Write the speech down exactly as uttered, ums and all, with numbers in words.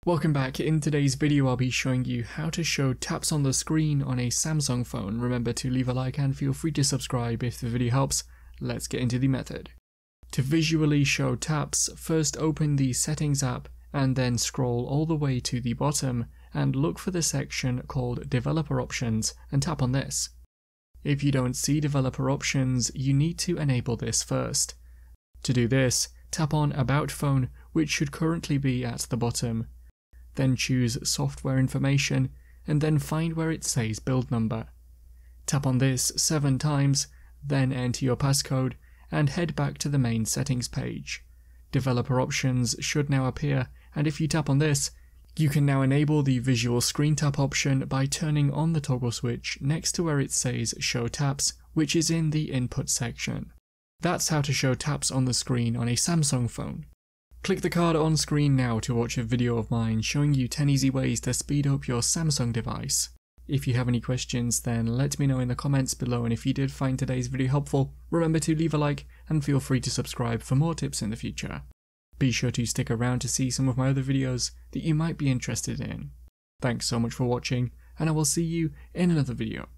Welcome back. In today's video I'll be showing you how to show taps on the screen on a Samsung phone. Remember to leave a like and feel free to subscribe if the video helps. Let's get into the method. To visually show taps, first open the Settings app and then scroll all the way to the bottom and look for the section called Developer Options and tap on this. If you don't see Developer Options, you need to enable this first. To do this, tap on About Phone, which should currently be at the bottom. Then choose Software Information and then find where it says Build Number. Tap on this seven times, then enter your passcode and head back to the main settings page. Developer Options should now appear, and if you tap on this, you can now enable the visual screen tap option by turning on the toggle switch next to where it says Show Taps, which is in the Input section. That's how to show taps on the screen on a Samsung phone. Click the card on screen now to watch a video of mine showing you ten easy ways to speed up your Samsung device. If you have any questions, then let me know in the comments below, and if you did find today's video helpful, remember to leave a like and feel free to subscribe for more tips in the future. Be sure to stick around to see some of my other videos that you might be interested in. Thanks so much for watching, and I will see you in another video.